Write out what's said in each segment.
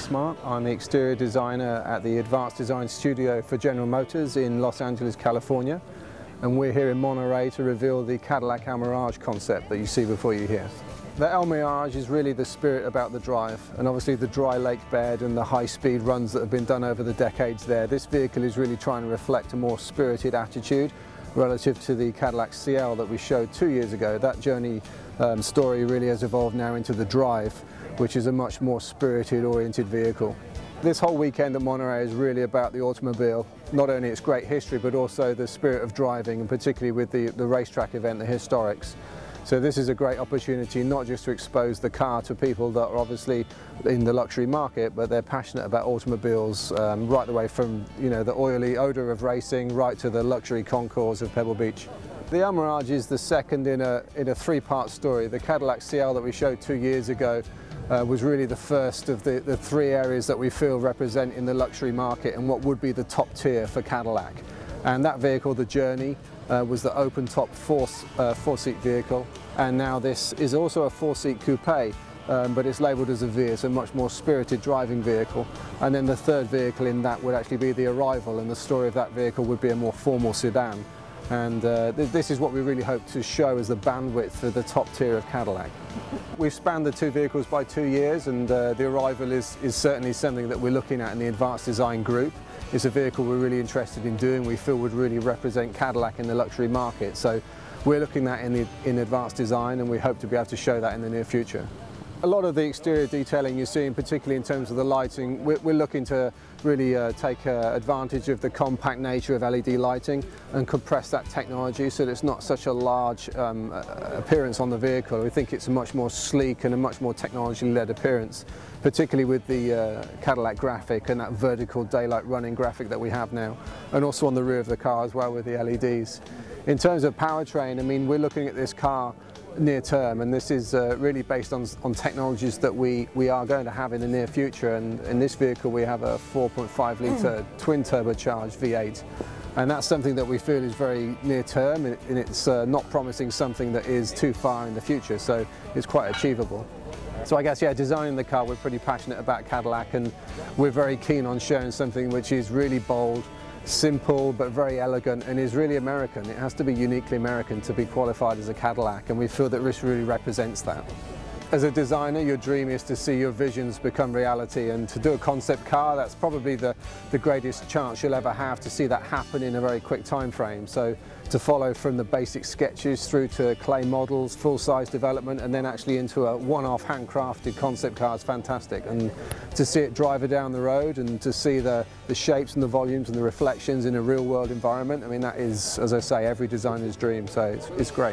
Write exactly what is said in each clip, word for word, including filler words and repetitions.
Smart. I'm the exterior designer at the Advanced Design Studio for General Motors in Los Angeles, California. And we're here in Monterey to reveal the Cadillac Elmiraj concept that you see before you here. The Elmiraj is really the spirit about the drive, and obviously the dry lake bed and the high-speed runs that have been done over the decades there. This vehicle is really trying to reflect a more spirited attitude relative to the Cadillac C L that we showed two years ago. That journey um, story really has evolved now into the Drive, which is a much more spirited oriented vehicle. This whole weekend at Monterey is really about the automobile, not only its great history but also the spirit of driving, and particularly with the, the racetrack event, the Historics. So this is a great opportunity not just to expose the car to people that are obviously in the luxury market, but they're passionate about automobiles um, right the way from, you know, the oily odour of racing right to the luxury concours of Pebble Beach. The Elmiraj is the second in a, in a three-part story. The Cadillac C L that we showed two years ago uh, was really the first of the, the three areas that we feel represent in the luxury market and what would be the top tier for Cadillac. And that vehicle, the Journey, uh, was the open-top four, uh, four-seat vehicle. And now this is also a four-seat coupe, um, but it's labelled as a V, it's a much more spirited driving vehicle. And then the third vehicle in that would actually be the Arrival, and the story of that vehicle would be a more formal sedan. And uh, th this is what we really hope to show as the bandwidth for the top tier of Cadillac. We've spanned the two vehicles by two years, and uh, the Arrival is, is certainly something that we're looking at in the Advanced Design group. It's a vehicle we're really interested in doing, we feel would really represent Cadillac in the luxury market. So we're looking at in, the, in Advanced Design, and we hope to be able to show that in the near future. A lot of the exterior detailing you're seeing, particularly in terms of the lighting, we're, we're looking to really uh, take uh, advantage of the compact nature of L E D lighting and compress that technology so that it's not such a large um, appearance on the vehicle. We think it's a much more sleek and a much more technology-led appearance, particularly with the uh, Cadillac graphic and that vertical daylight running graphic that we have now, and also on the rear of the car as well with the L E Ds. In terms of powertrain, I mean, we're looking at this car near term, and this is uh, really based on, on technologies that we, we are going to have in the near future. And in this vehicle we have a four point five litre mm. twin turbocharged V eight, and that's something that we feel is very near term, and it's uh, not promising something that is too far in the future, so it's quite achievable. So I guess, yeah, designing the car, we're pretty passionate about Cadillac, and we're very keen on showing something which is really bold, simple but very elegant, and is really American. It has to be uniquely American to be qualified as a Cadillac, and we feel that this really represents that. As a designer, your dream is to see your visions become reality, and to do a concept car, that's probably the, the greatest chance you'll ever have to see that happen in a very quick time frame. So to follow from the basic sketches through to clay models, full-size development, and then actually into a one-off handcrafted concept car is fantastic. And to see it drive it down the road and to see the, the shapes and the volumes and the reflections in a real-world environment, I mean, that is, as I say, every designer's dream, so it's, it's great.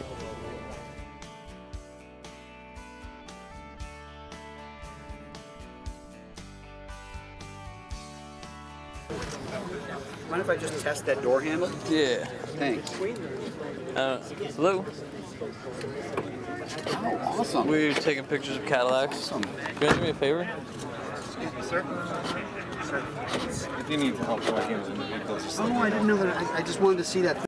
Mind if I just test that door handle? Yeah. Thanks. Uh, hello? Oh, awesome. We're taking pictures of Cadillacs. Awesome. You guys do me a favor? Excuse me, sir. Sir. If you need help working with individuals, Oh, I didn't know that. I, I just wanted to see that.